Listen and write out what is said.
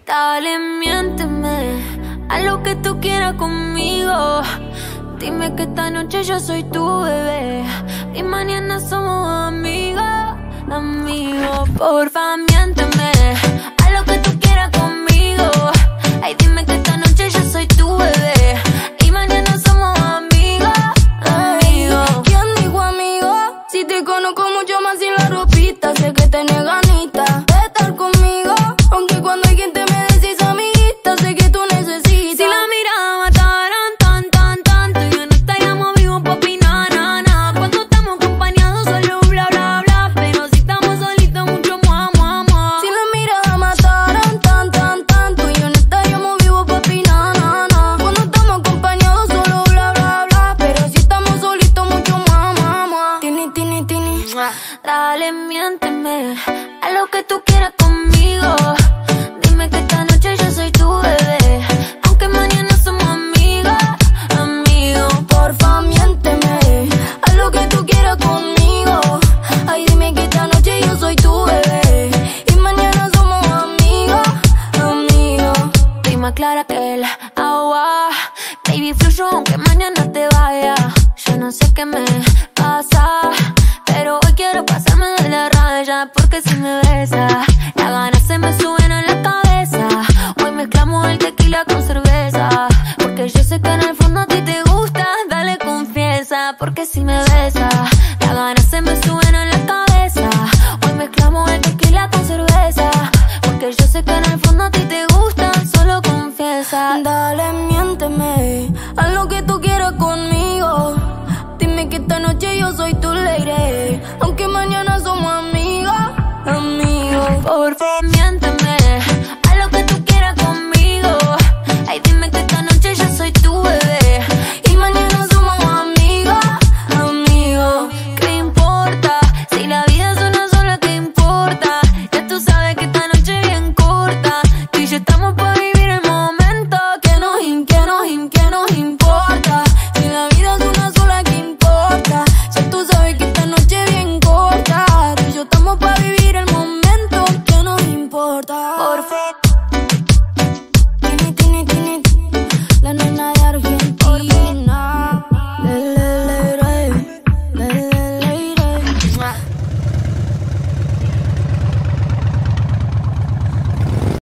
Dale, miénteme, haz lo que tú quieras conmigo. Dime que esta noche yo soy tu bebé y mañana somos amigos, amigos. Porfa, miénteme, haz lo que tú quieras conmigo. Ay, dime que esta noche yo soy tu bebé y mañana somos amigos, amigos. ¿Quién dijo amigo? Si te conozco mucho más sin la ropita, sé que tenés ganitas de estar conmigo. Aunque cuando alguien te me decís amiguita, sé que tú necesitas. Si la mirada mataran tanto, yo no estaríamos vivos, papi, na. Cuando estamos acompañados solo bla, bla, bla. Pero si estamos solitos mucho mua. Si la mirada mataran tanto, yo no estaríamos vivos, papi, na. Cuando estamos acompañados solo bla, bla, bla. Pero si estamos solitos mucho mua. Tini. Dale, miénteme, haz lo que tú quieras conmigo. Dime que esta noche yo soy tu bebé, aunque mañana somos amigos, amigos. Porfa, miénteme, haz lo que tú quieras conmigo. Ay, dime que esta noche yo soy tu bebé y mañana somos amigos, amigos. Estoy más clara que el agua, baby, fluyo aunque mañana te vaya. Yo no sé qué me pasa, pero hoy quiero pasarme de la raya. Porque si me besas, las ganas se me suben a la cabeza. Hoy mezclamos el tequila con cerveza, porque yo sé que en el fondo a ti te gusta. Dale, confiesa, porque si me besas, las ganas se me suben a la cabeza. Hoy mezclamos el tequila con cerveza, porque yo sé que en el fondo a ti te gusta. Solo confiesa. Dale, miénteme, haz lo que tú quieras conmigo. Dime que esta noche yo soy tu lady, aunque mañana somos amigos, amigos. Por favor, miénteme, haz lo que tú quieras conmigo. Ay, dime que esta noche yo soy tu bebé y mañana somos amigos, amigos. ¿Qué importa? Si la vida es una sola, ¿qué importa? Ya tú sabes que esta noche es bien corta. Tú y yo estamos para vivir el momento que nos importa.